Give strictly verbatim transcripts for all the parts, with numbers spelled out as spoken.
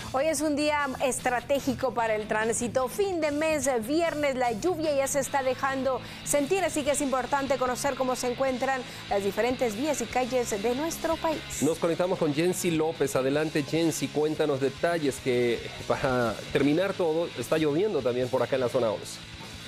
Hoy es un día estratégico para el tránsito. Fin de mes, viernes, la lluvia ya se está dejando sentir, así que es importante conocer cómo se encuentran las diferentes vías y calles de nuestro país. Nos conectamos con Jensi López. Adelante, Jensi, cuéntanos detalles, que para terminar todo, está lloviendo también por acá en la zona once.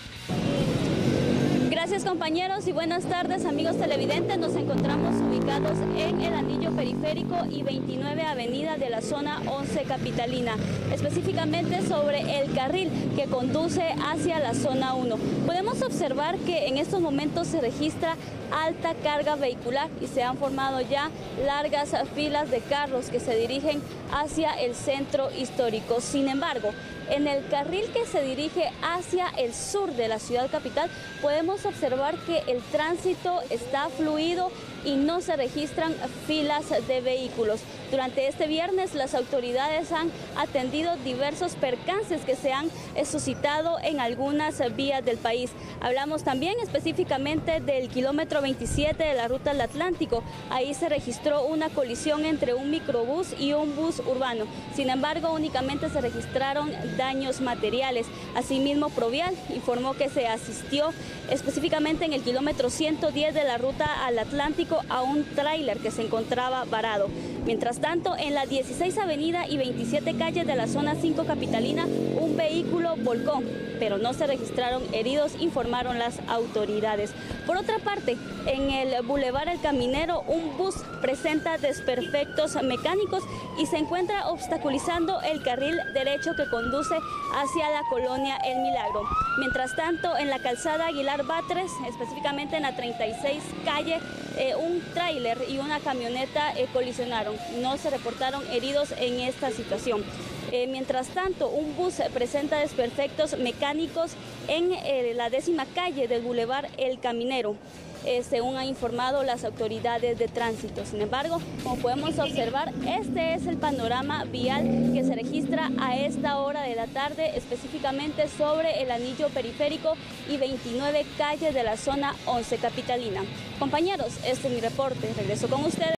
Gracias, compañeros, y buenas tardes, amigos televidentes. Nos encontramos ubicados en el anillo periférico y veintinueve avenida de la zona once capitalina, específicamente sobre el carril que conduce hacia la zona uno. Podemos observar que en estos momentos se registra alta carga vehicular y se han formado ya largas filas de carros que se dirigen hacia el centro histórico. Sin embargo, en el carril que se dirige hacia el sur de la ciudad capital, podemos observar que el tránsito está fluido y no se registran filas de vehículos. Durante este viernes, las autoridades han atendido diversos percances que se han suscitado en algunas vías del país. Hablamos también específicamente del kilómetro veintisiete de la ruta del Atlántico. Ahí se registró una colisión entre un microbús y un bus urbano. Sin embargo, únicamente se registraron daños materiales. Asimismo, Provial informó que se asistió específicamente en el kilómetro ciento diez de la ruta al Atlántico a un tráiler que se encontraba varado. Mientras tanto, en la dieciséis avenida y veintisiete calle de la zona cinco capitalina, un vehículo volcó, pero no se registraron heridos, informaron las autoridades. Por otra parte, en el Boulevard El Caminero, un bus presenta desperfectos mecánicos y se encuentra obstaculizando el carril derecho que conduce hacia la colonia El Milagro. Mientras tanto, en la calzada Aguilar Batres, específicamente en la treinta y seis calle, eh, un tráiler y una camioneta eh, colisionaron. No se reportaron heridos en esta situación. Eh, mientras tanto, un bus presenta desperfectos mecánicos en eh, la décima calle del Boulevard El Caminero, eh, según han informado las autoridades de tránsito. Sin embargo, como podemos observar, este es el panorama vial que se registra a esta hora de la tarde, específicamente sobre el anillo periférico y veintinueve calles de la zona once capitalina. Compañeros, este es mi reporte. Regreso con ustedes.